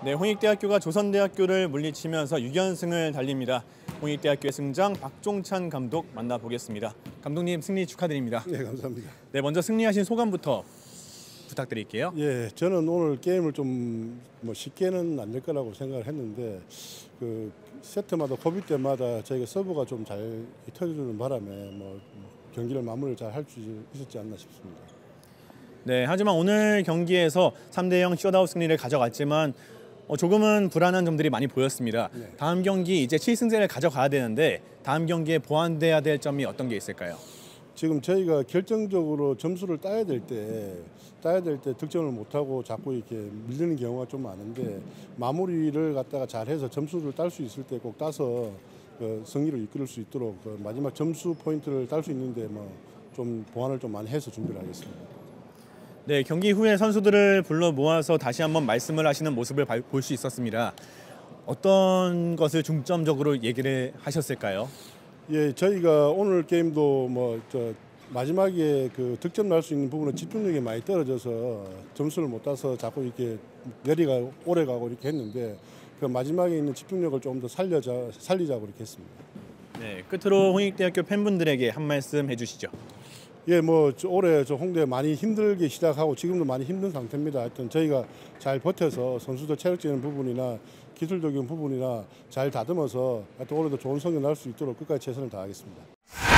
네, 홍익대학교가 조선대학교를 물리치면서 6연승을 달립니다. 홍익대학교의 승장 박종찬 감독 만나보겠습니다. 감독님 승리 축하드립니다. 네, 감사합니다. 네, 먼저 승리하신 소감부터 부탁드릴게요. 예, 저는 오늘 게임을 좀 쉽게는 안 될 거라고 생각을 했는데 그 세트마다 고비 때마다 저희가 서브가 좀 잘 터져주는 바람에 경기를 마무리를 잘 할 수 있었지 않나 싶습니다. 네, 하지만 오늘 경기에서 3대0 셧아웃 승리를 가져갔지만 조금은 불안한 점들이 많이 보였습니다. 네. 다음 경기 이제 7승제를 가져가야 되는데 다음 경기에 보완돼야 될 점이 어떤 게 있을까요? 지금 저희가 결정적으로 점수를 따야 될 때 득점을 못하고 자꾸 이렇게 밀리는 경우가 좀 많은데 마무리를 갖다가 잘해서 점수를 딸 수 있을 때 꼭 따서 승리로 이끌 수 있도록 마지막 점수 포인트를 딸 수 있는데 좀 보완을 좀 많이 해서 준비를 하겠습니다. 네, 경기 후에 선수들을 불러 모아서 다시 한번 말씀을 하시는 모습을 볼 수 있었습니다. 어떤 것을 중점적으로 얘기를 하셨을까요? 예, 저희가 오늘 게임도 마지막에 그 득점 날 수 있는 부분은 집중력이 많이 떨어져서 점수를 못 따서 자꾸 이렇게 오래 가고 이렇게 했는데 그 마지막에 있는 집중력을 좀 더 살리자고 이렇게 했습니다. 네, 끝으로 홍익대학교 팬분들에게 한 말씀 해주시죠. 예, 올해 홍대 많이 힘들게 시작하고 지금도 많이 힘든 상태입니다. 하여튼 저희가 잘 버텨서 선수들 체력적인 부분이나 기술적인 부분이나 잘 다듬어서 하여튼 올해도 좋은 성적 날 수 있도록 끝까지 최선을 다하겠습니다.